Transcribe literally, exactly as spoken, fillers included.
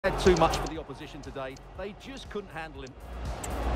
Had too much for the opposition today. They just couldn't handle him.